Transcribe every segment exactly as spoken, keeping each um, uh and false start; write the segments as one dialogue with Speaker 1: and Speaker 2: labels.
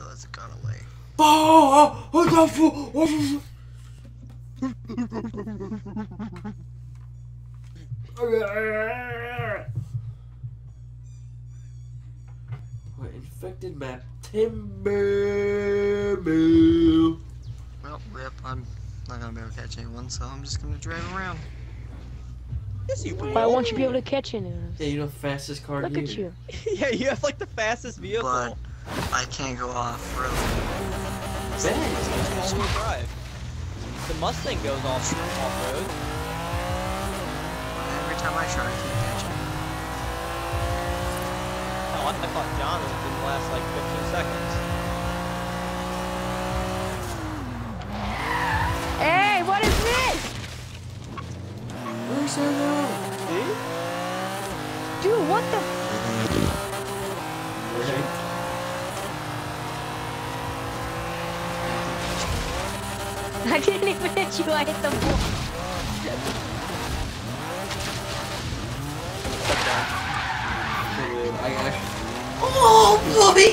Speaker 1: realize it got away.
Speaker 2: Oh, what the fuck? What infected map? Timber.
Speaker 1: Well, rip. I'm not gonna be able to catch anyone, so I'm just gonna drive around.
Speaker 3: Yes, you will.
Speaker 4: Why won't you be able to catch any of us?
Speaker 2: Yeah, you know the fastest car
Speaker 4: Look
Speaker 2: here.
Speaker 4: at you.
Speaker 3: Yeah, you have like the fastest vehicle.
Speaker 1: But I can't go off road.
Speaker 3: It's all-wheel drive. The Mustang goes off off road.
Speaker 1: Every time I try, I can't catch it.
Speaker 3: Oh, I thought John didn't last like fifteen seconds.
Speaker 4: Hey, what is this?
Speaker 2: Where's that road?
Speaker 3: See?
Speaker 4: Dude, what the? I didn't even hit you, I hit the wall.
Speaker 2: I got. Oh boy!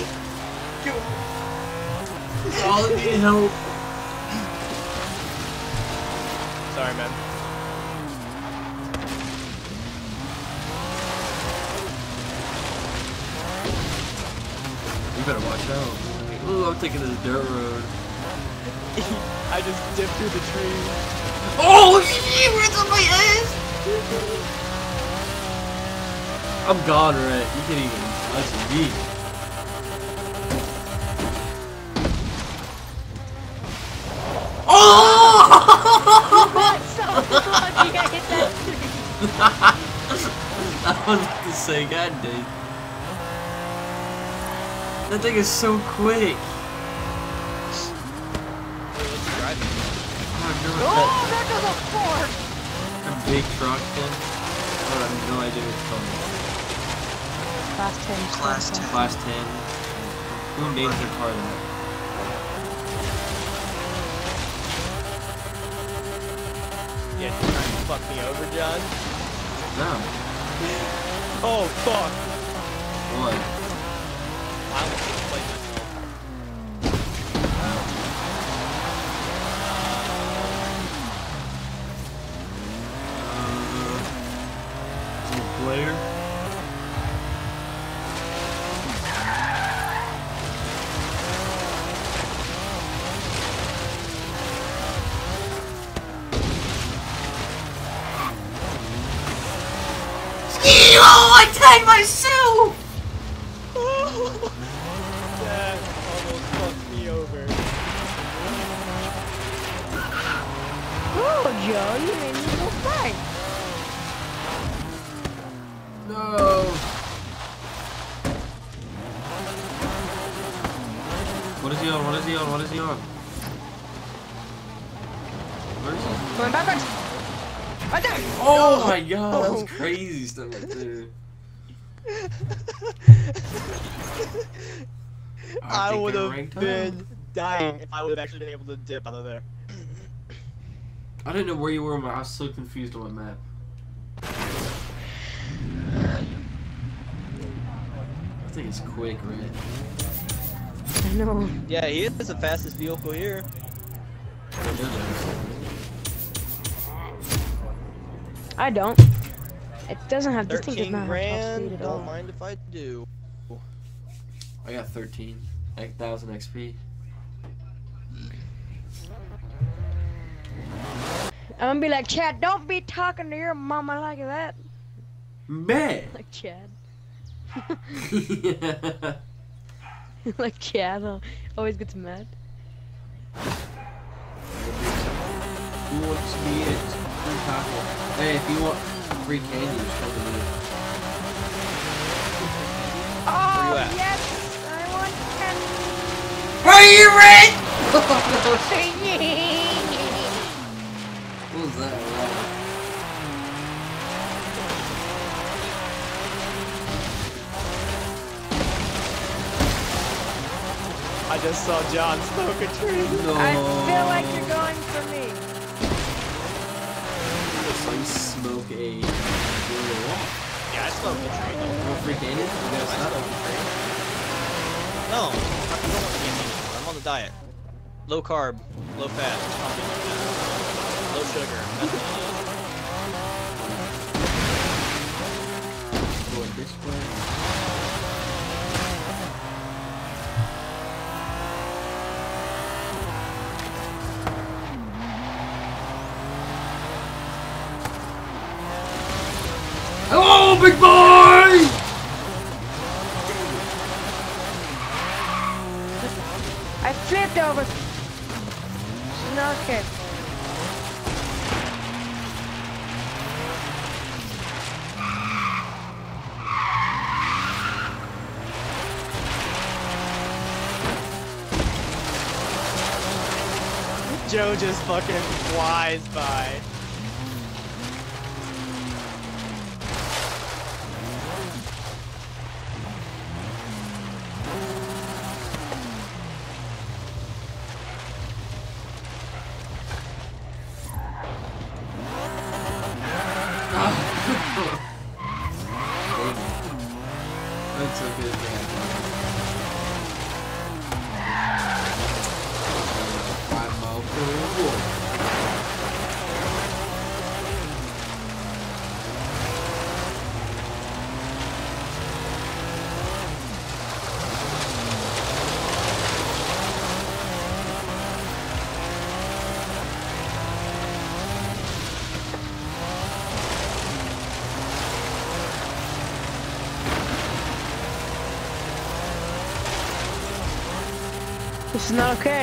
Speaker 2: Oh, need help.
Speaker 3: Sorry, man.
Speaker 2: You better watch out. Ooh, I'm taking this dirt road.
Speaker 3: I just dipped through the tree.
Speaker 2: Oh shit! Where's on my ass? I'm gone, Rhett. You can't even touch me. Oh!
Speaker 4: That's so lucky I hit that tree.
Speaker 2: I was about to say, God dang. That thing is so quick.
Speaker 4: Oh, there goes a Ford!
Speaker 2: A big truck then? I have no idea what it's called.
Speaker 4: Class ten.
Speaker 1: Class ten.
Speaker 2: Class ten. Who names their car that?
Speaker 3: Yeah, you trying to fuck me over, John?
Speaker 2: No.
Speaker 3: Oh, fuck.
Speaker 2: What?
Speaker 3: I almost just played myself.
Speaker 2: Uh, player? Oh, I tagged myself!
Speaker 3: That almost fucked me over.
Speaker 4: Oh, Joe, you made me go fight.
Speaker 2: No. What is he on? What is he on? What is he on? Where is he?
Speaker 4: Going backwards. Right there.
Speaker 2: Oh my god, that was crazy stuff right there.
Speaker 3: I
Speaker 2: think
Speaker 3: would
Speaker 2: they're
Speaker 3: have
Speaker 2: ranked
Speaker 3: been
Speaker 2: up.
Speaker 3: dying if I would have actually been able to dip out of there.
Speaker 2: I didn't know where you were, man. I was so confused on my map. I think it's quick, right?
Speaker 4: I know.
Speaker 3: Yeah, he is the fastest vehicle here.
Speaker 4: I don't. It doesn't have this thing does
Speaker 3: thirteen
Speaker 4: not have top
Speaker 3: grand.
Speaker 4: speed at
Speaker 3: Don't
Speaker 4: all.
Speaker 3: mind if I do.
Speaker 2: I got thirteen. eight thousand X P.
Speaker 4: I'm gonna be like, Chad, don't be talking to your mama like that.
Speaker 2: Man!
Speaker 4: Like Chad.
Speaker 2: Yeah.
Speaker 4: Like Chad uh, always gets mad.
Speaker 2: Who wants to be it? Free taco. Hey, if you want free candy, just come to me.
Speaker 4: Oh,
Speaker 3: you at?
Speaker 4: yes! I want candy!
Speaker 2: Are you ready? What was that?
Speaker 3: I just saw John smoke a tree.
Speaker 2: No.
Speaker 4: I feel like you're going for me.
Speaker 2: So you smoke a what?
Speaker 3: Yeah, I smoked a tree.
Speaker 2: You want free candy? You gotta
Speaker 3: I
Speaker 2: stop.
Speaker 3: smoked a tree. No, I don't want to get me diet. Low carb, low fat, something like that. Low sugar. That's what it is.
Speaker 2: Going this way. Hello, big boy!
Speaker 4: I flipped over. It's not okay.
Speaker 3: Joe just fucking flies by.
Speaker 2: That's so good, man. Five mile per hour.
Speaker 4: This is not okay.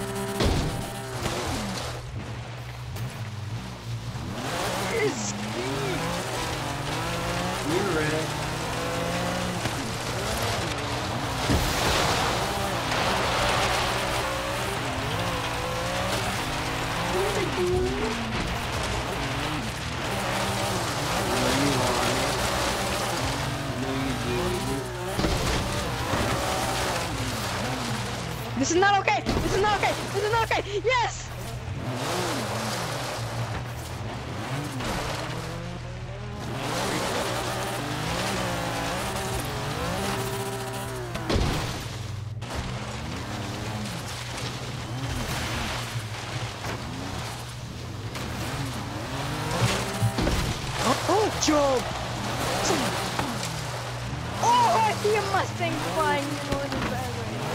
Speaker 3: It's
Speaker 2: You're right.
Speaker 4: This is not okay. This is not okay. This is not okay. Yes. Oh, Job. Oh, I see a Mustang flying over the driveway.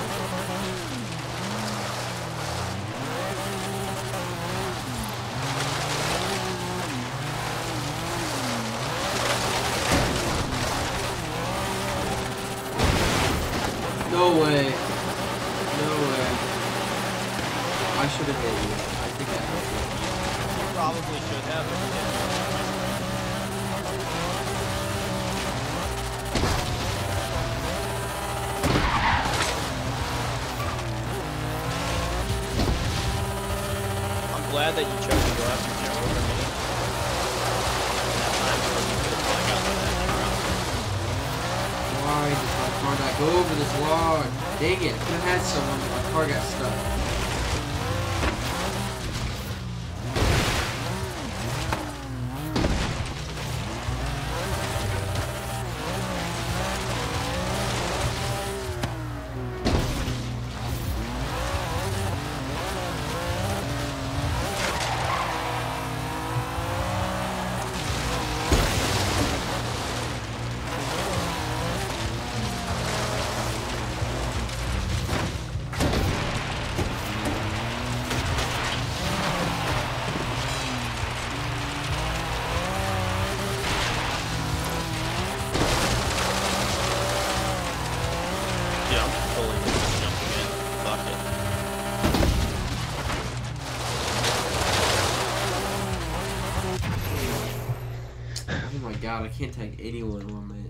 Speaker 2: No way. No way. I should have hit you. I think I hit you.
Speaker 3: probably should have, but he didn't. I'm glad that you chose to go after Joe over me. That time because you could have probably gotten that drop.
Speaker 2: Why did my car not go over this log? Dang it, could have had someone, but my car got stuck. Oh my god, I can't tag anyone one minute.